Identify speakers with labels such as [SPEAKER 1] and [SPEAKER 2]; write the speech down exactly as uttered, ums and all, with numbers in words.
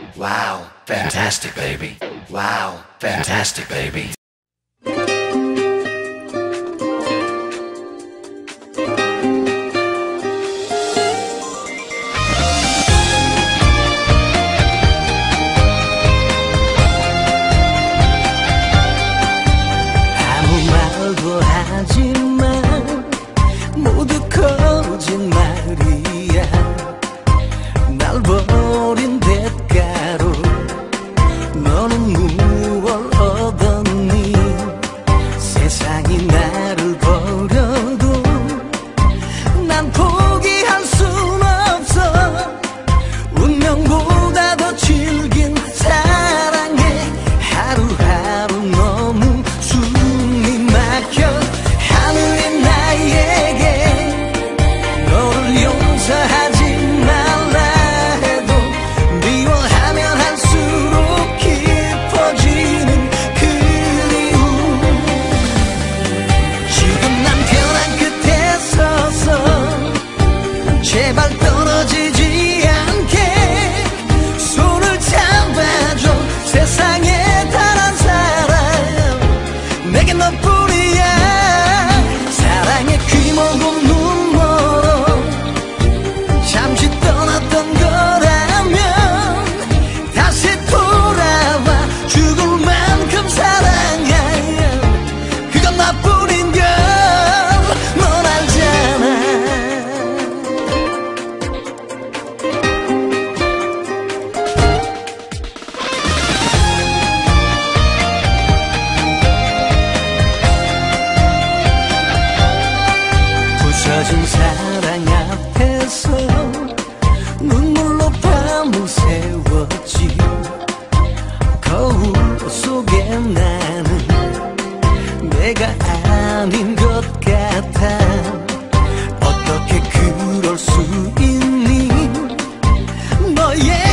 [SPEAKER 1] Wow, fantastic baby. Wow, fantastic baby.
[SPEAKER 2] 모두 거짓말이야. 날 버린 대가로 너는 무얼 얻었니? 세상이 나를 버려도 난 포기할 순 없어. 운명보다 더 질긴 사랑에 하루하루 너무 숨이 막혀. 하늘이 나에게 너를 용서하지 말라 해도 미워하면 할수록 깊어지는 그리움. 지금 난 변한 끝에 서서 제발 떨어지지 않게 손을 잡아줘. 세상에 단 한 사람 내게 너뿐이야. 사랑에 귀머고 눈멀어 잠시 떠났던 거라면 다시 돌아와 죽을 만큼 사랑해. 그건 나뿐인 걸 넌 알잖아. 부서진 사랑 앞에서 눈물로 밤을 새웠지. 거울 속에 나는 내가 아닌 것 같아. 어떻게 그럴 수 있니? 너의